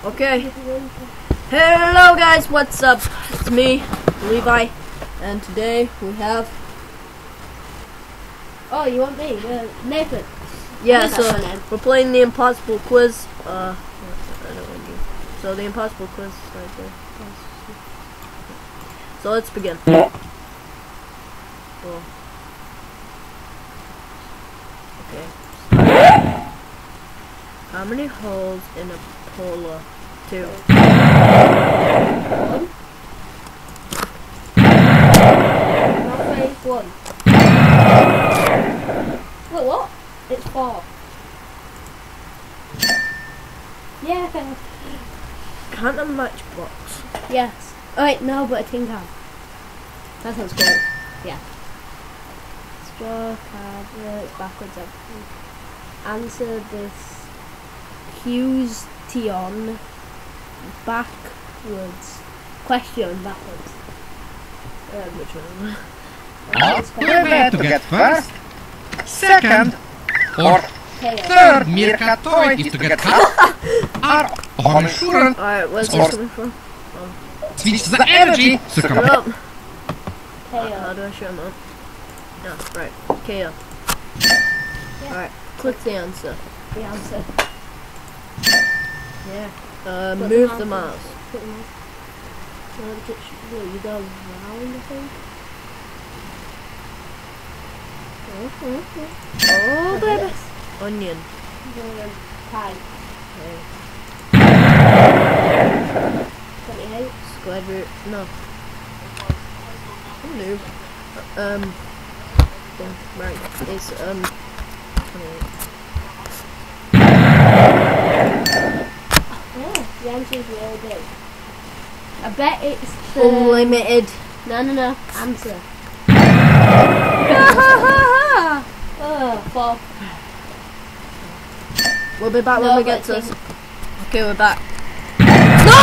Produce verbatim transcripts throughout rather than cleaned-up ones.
Okay. Hello guys, what's up? It's me, Levi, and today we have... Oh, you want me? Uh, Nathan. Yeah, so we're playing the impossible quiz. Uh, I don't want you. So the impossible quiz is right there. So let's begin. Cool. Okay. How many holes in a polo? Two. One. Halfway, one. Wait, what? It's four. Yeah, thanks. Can't a matchbox? Yes. Oh, wait, no, but a tin can. That sounds cool. Yeah. Straw, card, works backwards. Everything. Answer this. Question backwards. Question backwards. Uh, which one? We're there to get first, second, or third Mercatoid is to get half, or Hohenschurren, Alright, where's or this coming from? switch the energy to Shut come up! K How O. do I show them up? No, right. K O. Yeah. Alright, click the answer. The answer. Yeah. Uh, Put move the the mouse mouse. Put the mouse. No, the kitchen. No, you go round, I think. Oh, oh, oh. Oh, baby! Yes. Onion. Um, pie. Okay. twenty-eight. Square root. No. Oh, noob. Um. thing. Right. It's, um. twenty-eight. Yeah, the answer is really big. I bet it's the... Unlimited. No, no, no. Answer. Oh, four. We'll be back No, when we but get to think- this. Okay, we're back. No!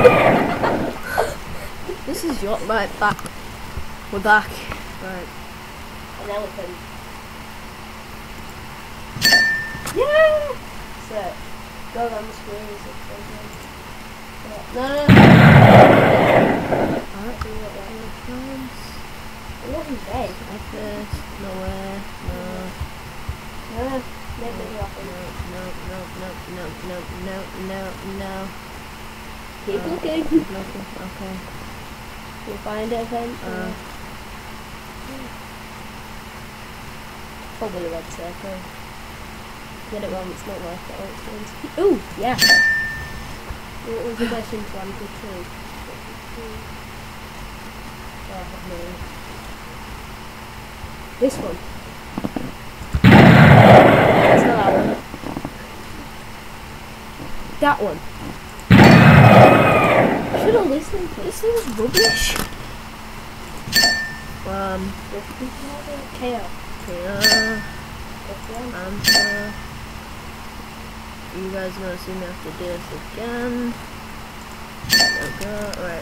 This is your right back. We're back. Right. An elephant. Yeah! So, go around the screen. So no, no, no. Alright. It wasn't big. Like this. Nowhere. No. No, no, no, no, No. No. No. No. No. No. No. No. Keep Uh, looking. Keep looking. Okay. You'll find it eventually. Uh. Probably a red circle. Get it wrong, it's not worth it. Oh, ooh, yeah. What was the question to answer two? Oh, I have no idea. This one. That's not that one. That one. Should have listened to This is rubbish. Um. K O. Yeah. Answer. You guys are gonna see me have to do this again. There we go. Alright.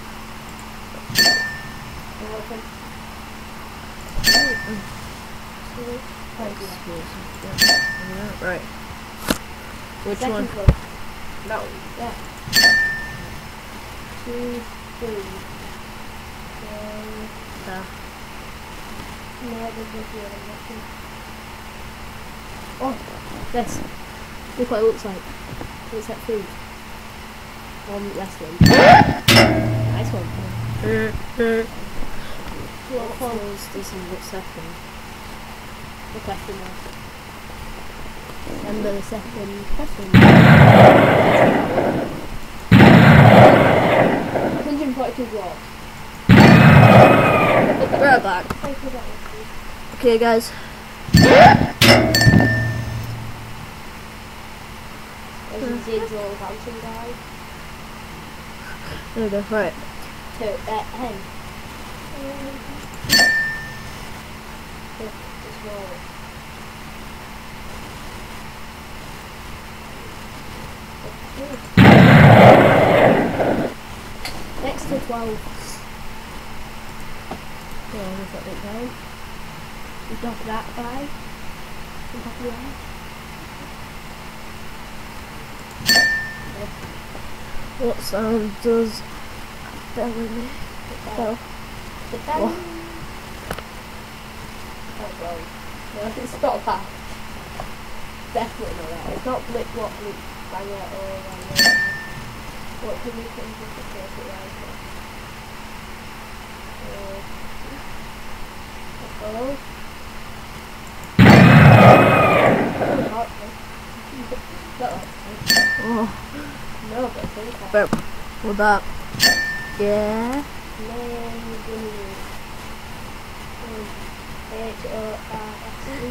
Right. Which Second one? one. No. Yeah. Two, three. Uh, No, there's no nothing. Oh, this. Look what it looks like. It looks like food. One wrestling. Nice one. What follows this is the second. the question mark? Remember the second question. one hundred forty-two blocks. We're back. Okay, guys. There's a zero bouncing guy. There we go. Right. To uh, hen. Just roll it. Next to twelve. Yeah, we'll put it down. We got that guy. We got the What sound does belly make? Bell. The bell. Oh, well. No, it's not that. Definitely not that. It's not blip, what, blip, banger, or banger. What can we think of to make it like that? Uh, oh. Oh, No, but I think I... but with that, yeah. H O R S E.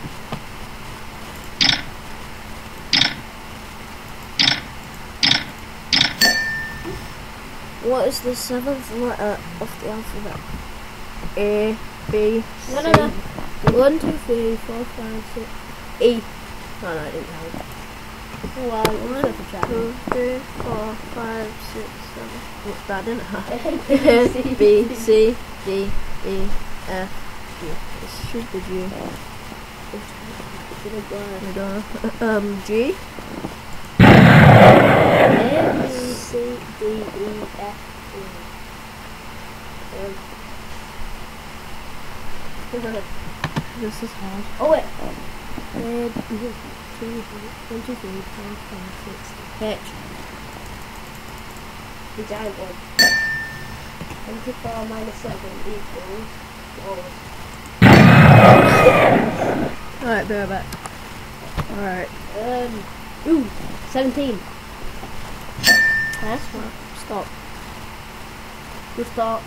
What is the seventh letter of the alphabet? A, B, C. No, no, no. One, two, three, four, five, six. E. No, no, I didn't have it. Well, you One, should have tried. two, three, four, five, six, seven. What's that, didn't I? A, B, C, D, E, F, G. It should be G. I don't know. Um, G. A, B, C, D, E, F, G. This is hard. Oh, wait. One, two, three, four, five, six. H. The giant one. twenty-four minus seven equals four. Alright, be right back. Alright. Um, ooh, seventeen. That's what. Stop. Good start.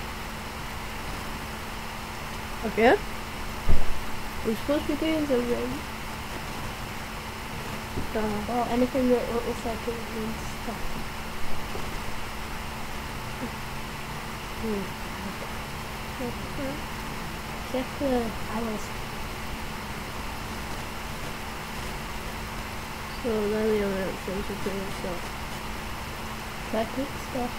Okay. We're supposed to be doing something. Or anything that looks like it means stuff. Hmm. Check the hours. So they're the only options for doing stuff. Technique stuff.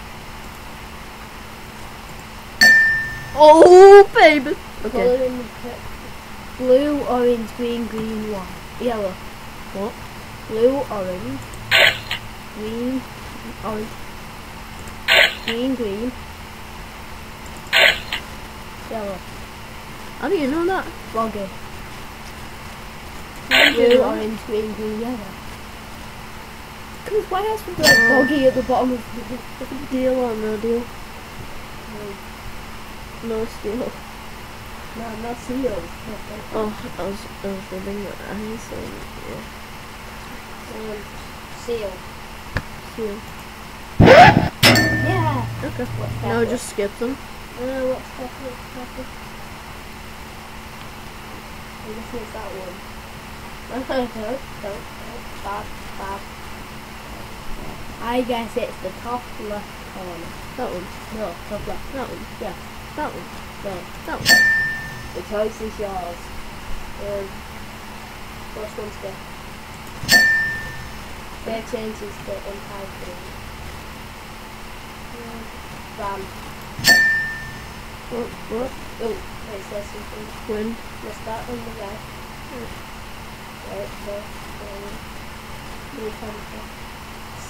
Oh, baby! Okay. Colour in the pic. Blue, orange, green, green, white. Yellow. What? Blue, orange. Green, orange. Green, green. Yellow. How do you know that? Boggy. Blue, Blue, orange, green, green, yellow. Because why else would there be boggy at the bottom of the Deal or no deal? No steal. No, not seals. Oh, I was, I was rubbing my eyes, so yeah. Um, seal. Steal. Yeah! Okay. What's that? No, just skip them. Uh, what's that? What's that? I guess it's that one. No, no, no, no. Bad, bad. I guess it's the top left corner. That one. No, top left. That one. Yeah. That one. No. That one. The choice is yours. Um, first one's the fair changes the entire thing. Um, Bam. What? What? Oh, wait, says something. When? Let's start on the left. Right, so, um, three times C.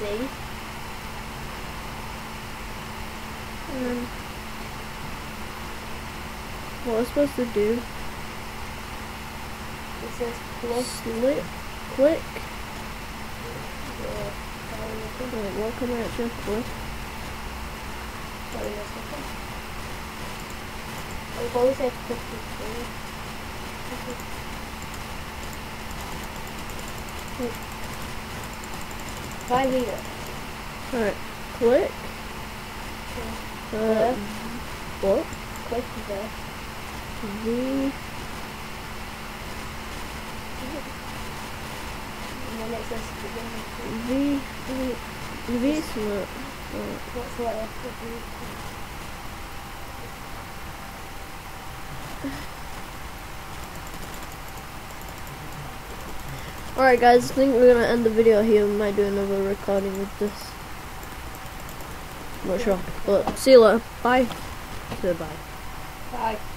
Um, what was I supposed to do? It says plus. Slip. Click. Yeah, Wait, what can I actually click? sorry, that's okay. I've always had to click this thing. Try reader. Alright. Click. Uh, There. what? Click there. V. And then it says begin. V. V. V is what? Uh, What's the letter? Alright guys, I think we're gonna end the video here. We might do another recording with this. Not sure. But see you later. Bye. Say bye. Bye.